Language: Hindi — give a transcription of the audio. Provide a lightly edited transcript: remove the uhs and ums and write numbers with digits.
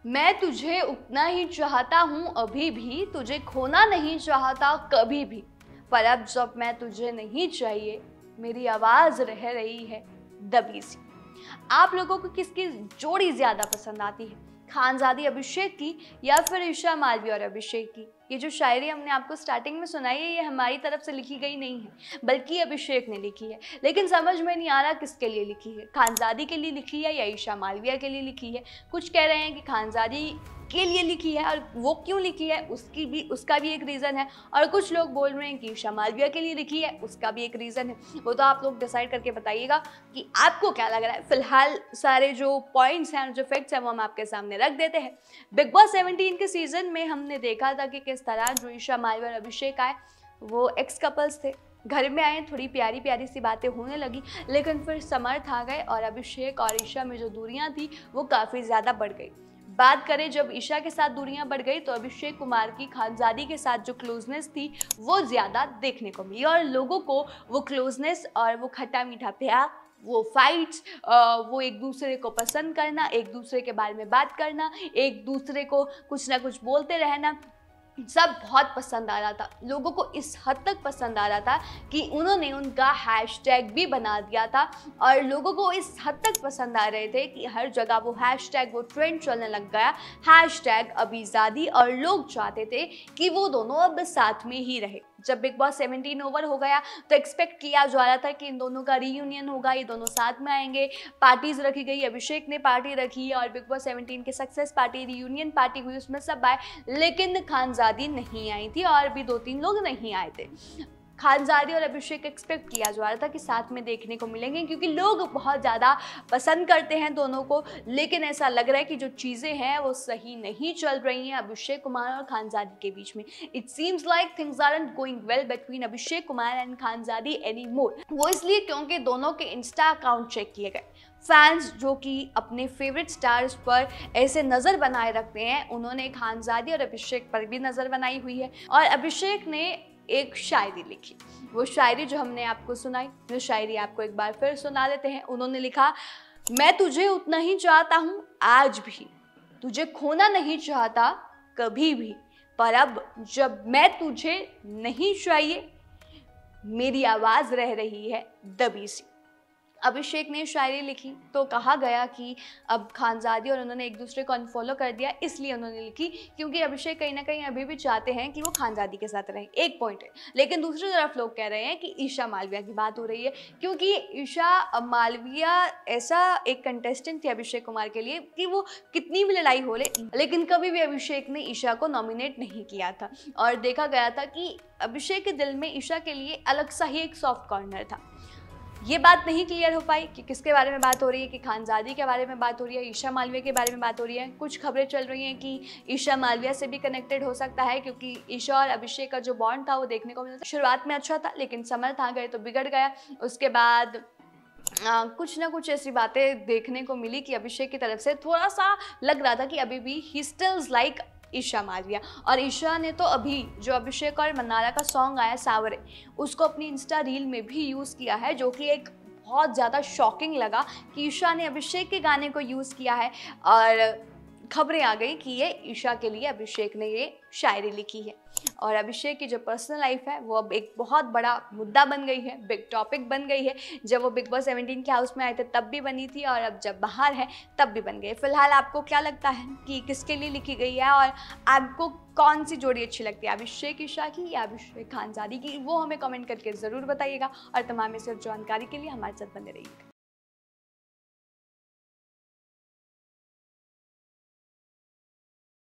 मैं तुझे उतना ही चाहता हूँ अभी भी, तुझे खोना नहीं चाहता कभी भी, पर अब जब मैं तुझे नहीं चाहिए, मेरी आवाज़ रह रही है दबी सी। आप लोगों को किसकी जोड़ी ज़्यादा पसंद आती है, खानज़ादी अभिषेक की या फिर ईशा मालवी और अभिषेक की? ये जो शायरी हमने आपको स्टार्टिंग में सुनाई है, ये हमारी तरफ से लिखी गई नहीं है, बल्कि अभिषेक ने लिखी है। लेकिन समझ में नहीं आ रहा किसके लिए लिखी है, खानज़ादी के लिए लिखी है या ईशा मालविया के लिए लिखी है। कुछ कह रहे हैं कि खानज़ादी के लिए लिखी है, और वो क्यों लिखी है उसका भी एक रीज़न है, और कुछ लोग बोल रहे हैं कि ईशा मालविया के लिए लिखी है, उसका भी एक रीज़न है। वो तो आप लोग डिसाइड करके बताइएगा कि आपको क्या लग रहा है। फिलहाल सारे जो पॉइंट्स हैं, जो फैक्ट्स हैं, वो हम आपके सामने रख देते हैं। बिग बॉस 17 के सीजन में हमने देखा था कि किस तरह जो ईशा मालविया और अभिषेक आए, वो एक्स कपल्स थे, घर में आए, थोड़ी प्यारी प्यारी सी बातें होने लगी, लेकिन फिर समर्थ आ गए और अभिषेक और ईशा में जो दूरियां थी वो काफ़ी ज़्यादा बढ़ गई। बात करें जब ईशा के साथ दूरियां बढ़ गई, तो अभिषेक कुमार की खानज़ादी के साथ जो क्लोजनेस थी वो ज़्यादा देखने को मिली, और लोगों को वो क्लोजनेस और वो खट्टा मीठा प्यार, वो फाइट्स, वो एक दूसरे को पसंद करना, एक दूसरे के बारे में बात करना, एक दूसरे को कुछ ना कुछ बोलते रहना, सब बहुत पसंद आ रहा था। लोगों को इस हद तक पसंद आ रहा था कि उन्होंने उनका हैशटैग भी बना दिया था, और लोगों को इस हद तक पसंद आ रहे थे कि हर जगह वो हैशटैग, वो ट्रेंड चलने लग गया, हैशटैग अभीज़ादी, और लोग चाहते थे कि वो दोनों अब साथ में ही रहे। जब बिग बॉस 17 ओवर हो गया तो एक्सपेक्ट किया जा रहा था कि इन दोनों का रीयूनियन होगा, ये दोनों साथ में आएंगे, पार्टीज रखी गई, अभिषेक ने पार्टी रखी और बिग बॉस 17 की सक्सेस पार्टी, रीयूनियन पार्टी हुई, उसमें सब आए, लेकिन खानज़ादी नहीं आई थी और भी 2-3 लोग नहीं आए थे। खानज़ादी और अभिषेक एक्सपेक्ट किया जा रहा था कि साथ में देखने को मिलेंगे, क्योंकि लोग बहुत ज़्यादा पसंद करते हैं दोनों को, लेकिन ऐसा लग रहा है कि जो चीज़ें हैं वो सही नहीं चल रही हैं अभिषेक कुमार और खानज़ादी के बीच में। It seems like things aren't going well between Abhishek Kumar and Khanzaadi any more. वो इसलिए क्योंकि दोनों के इंस्टा अकाउंट चेक किए गए। फैंस जो कि अपने फेवरेट स्टार्स पर ऐसे नज़र बनाए रखते हैं, उन्होंने खानज़ादी और अभिषेक पर भी नज़र बनाई हुई है, और अभिषेक ने एक शायरी लिखी। वो शायरी जो हमने आपको सुनाई, वो शायरी आपको एक बार फिर सुना देते हैं। उन्होंने लिखा, मैं तुझे उतना ही चाहता हूँ आज भी, तुझे खोना नहीं चाहता कभी भी, पर अब जब मैं तुझे नहीं चाहिए, मेरी आवाज़ रह रही है दबी सी। अभिषेक ने शायरी लिखी तो कहा गया कि अब खानज़ादी और उन्होंने एक दूसरे को अनफॉलो कर दिया, इसलिए उन्होंने लिखी क्योंकि अभिषेक कहीं ना कहीं अभी भी चाहते हैं कि वो खानज़ादी के साथ रहें। एक पॉइंट है, लेकिन दूसरी तरफ लोग कह रहे हैं कि ईशा मालविया की बात हो रही है, क्योंकि ईशा मालविया ऐसा एक कंटेस्टेंट थी अभिषेक कुमार के लिए कि वो कितनी भी लड़ाई हो ले, लेकिन कभी भी अभिषेक ने ईशा को नॉमिनेट नहीं किया था, और देखा गया था कि अभिषेक के दिल में ईशा के लिए अलग सा ही एक सॉफ्ट कॉर्नर था। ये बात नहीं क्लियर हो पाई कि किसके बारे में बात हो रही है, कि खानज़ादी के बारे में बात हो रही है, ईशा मालविया के बारे में बात हो रही है। कुछ खबरें चल रही हैं कि ईशा मालविया से भी कनेक्टेड हो सकता है, क्योंकि ईशा और अभिषेक का जो बॉन्ड था वो देखने को मिला था। शुरुआत में अच्छा था, लेकिन समर्थ आ गए तो बिगड़ गया। उसके बाद कुछ ना कुछ ऐसी बातें देखने को मिली कि अभिषेक की तरफ से थोड़ा सा लग रहा था कि अभी भी he stills like Isha Malviya. और ईशा ने तो अभी जो अभिषेक और मन्नारा का सॉन्ग आया सावरे, उसको अपनी इंस्टा रील में भी यूज़ किया है, जो कि एक बहुत ज़्यादा शॉकिंग लगा कि ईशा ने अभिषेक के गाने को यूज़ किया है, और खबरें आ गई कि ये ईशा के लिए अभिषेक ने ये शायरी लिखी है। और अभिषेक की जो पर्सनल लाइफ है वो अब एक बहुत बड़ा मुद्दा बन गई है, बिग टॉपिक बन गई है। जब वो बिग बॉस 17 के हाउस में आए थे तब भी बनी थी, और अब जब बाहर है तब भी बन गई। फिलहाल आपको क्या लगता है कि किसके लिए लिखी गई है, और आपको कौन सी जोड़ी अच्छी लगती है, अभिषेक ईशा की या अभिषेक खानज़ादी की? वो हमें कमेंट करके ज़रूर बताइएगा, और तमाम इस जानकारी के लिए हमारे साथ बने रहिएगा।